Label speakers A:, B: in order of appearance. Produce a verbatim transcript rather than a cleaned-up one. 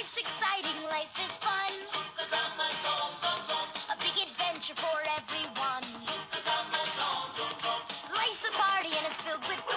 A: Life's exciting, life is fun. A big adventure for everyone. Life's a party and it's filled with